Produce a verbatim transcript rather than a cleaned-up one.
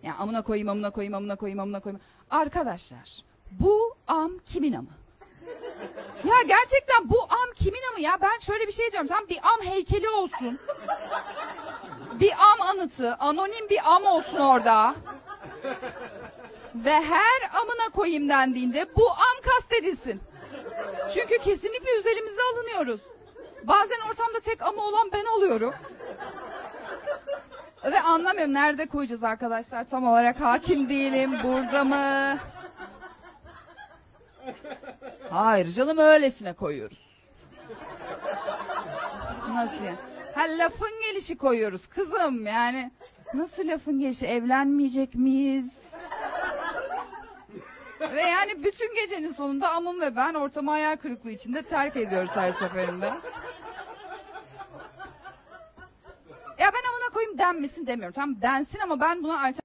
Yani amına koyayım, amına koyayım, amına koyayım, amına koyayım. Arkadaşlar, bu am kimin amı? Ya gerçekten bu am kimin amı ya? Ben şöyle bir şey diyorum. Tam bir am heykeli olsun. Bir am anıtı, anonim bir am olsun orada. Ve her amına koyayım dendiğinde bu am kastedilsin. Çünkü kesinlikle üzerimizde alınıyoruz. Bazen ortamda tek ama olan ben oluyorum. Ve anlamıyorum nerede koyacağız arkadaşlar, tam olarak hakim değilim. Burada mı? Hayır canım, öylesine koyuyoruz. Nasıl yani? Ha, lafın gelişi koyuyoruz kızım yani. Nasıl lafın gelişi? Evlenmeyecek miyiz? Ve yani bütün gecenin sonunda amım ve ben ortamı hayal kırıklığı içinde terk ediyoruz her seferinde. Ya ben amına koyayım denmesin demiyorum. Tamam densin ama ben buna alternatif